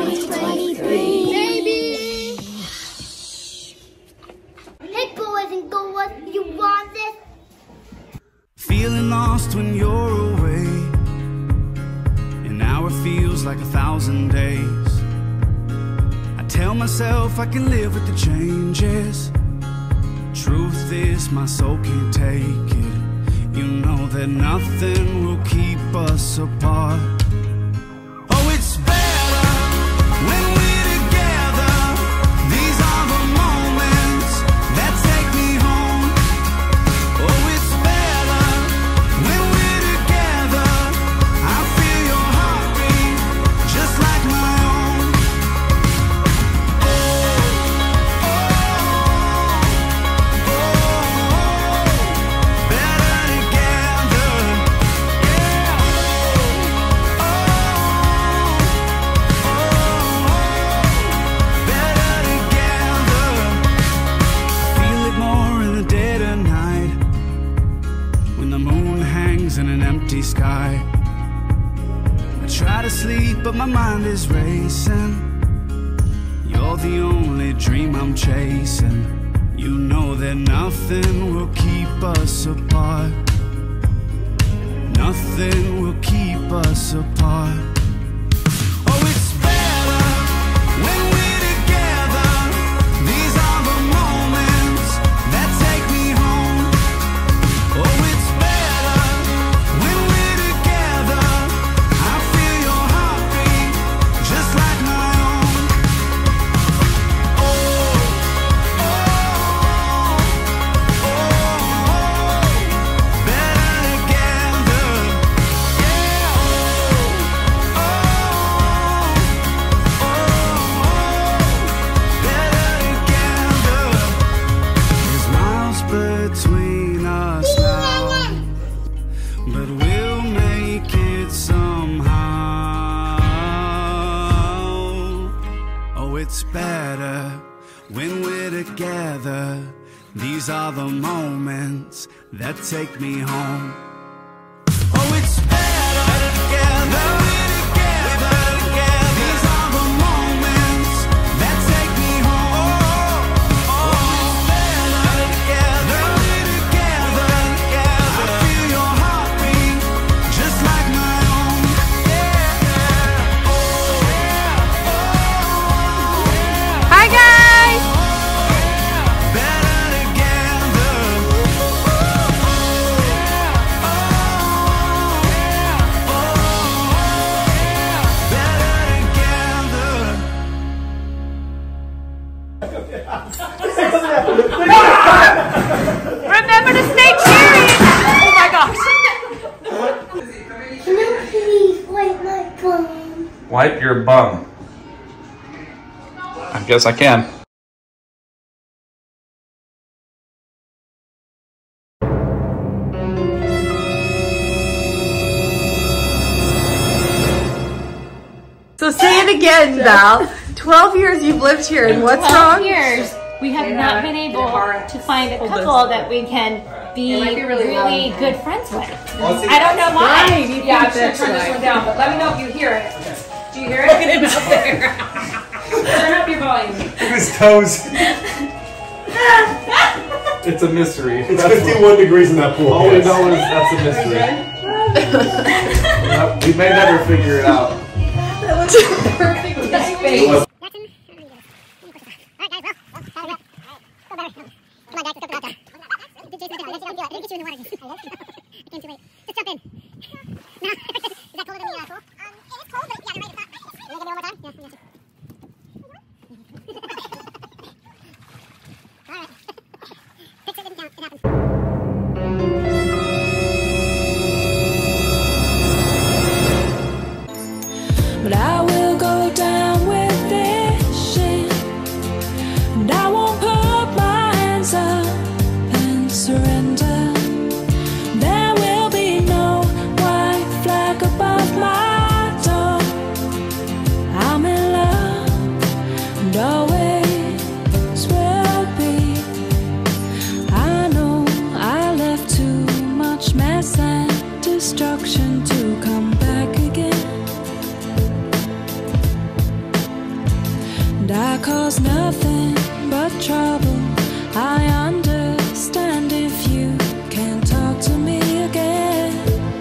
2023. Baby! Hey boys and girls, you want this? Feeling lost when you're away, and now it feels like 1,000 days. I tell myself I can live with the changes. Truth is my soul can't take it. You know that nothing will keep us apart. Oh, it's better when we're together. These are the moments that take me home. Oh, it's better when we're together. I feel your heartbeat just like my own. Oh, oh, oh, better together. Yeah. Oh, better together. Feel it more in the dead of night, when the moon hangs in an empty sky. I try to sleep, but my mind is racing. You're the only dream I'm chasing. You know that nothing will keep us apart. Nothing will keep us apart. Oh, it's better when we're together. These are the moments that take me home. Oh, it's better when we're together. I feel your heartbeat just like my own. Oh, oh, oh, better together. Yeah. Oh, oh, better together. There's miles between us now, but we'll make it somehow. Oh, it's better when we're together. These are the moments that take me home. Oh, it's better together. Better together. These are the moments that take me home. Oh, it's better together. I feel your heartbeat just like my own. Yeah. Hi guys! Better together. Remember to stay cheery! Oh my gosh! Can you please wipe my bum? Wipe your bum. I guess I can. So say it again, Val. 12 years you've lived here, and what's 12 wrong? years, we have not been able to find a couple that we can be really good friends with. I don't know why. Yeah, I'm just gonna turn this one down, but let me know if you hear it. Do you hear it? Look at it up there. Turn up your volume. Look at his toes. It's a mystery. It's 51 degrees in that pool. All we know is that's a mystery. We may never figure it out. That looks perfect with his face. But I will go down with this shit, and I won't put my hands up and surrender. There will be no white flag above my door. I'm in love and always will be. I know I left too much mess and destruction to come back again. cause nothing but trouble. I understand if you can't talk to me again.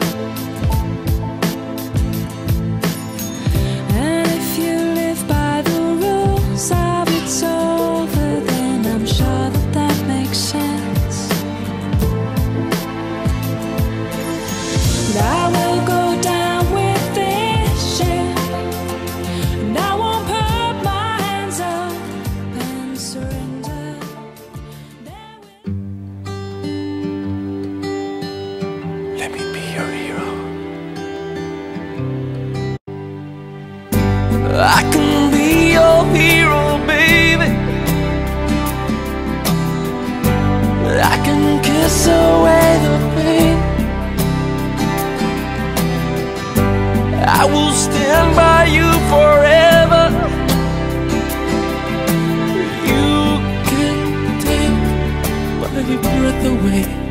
And if you live by the rules of it's over, then I'm sure that that makes sense. But I will go down with this ship, and I won't put my hands up and surrender. Let me be your hero. I can be your hero, baby. I can kiss away the pain. I will stand by you forever. You can take my breath away.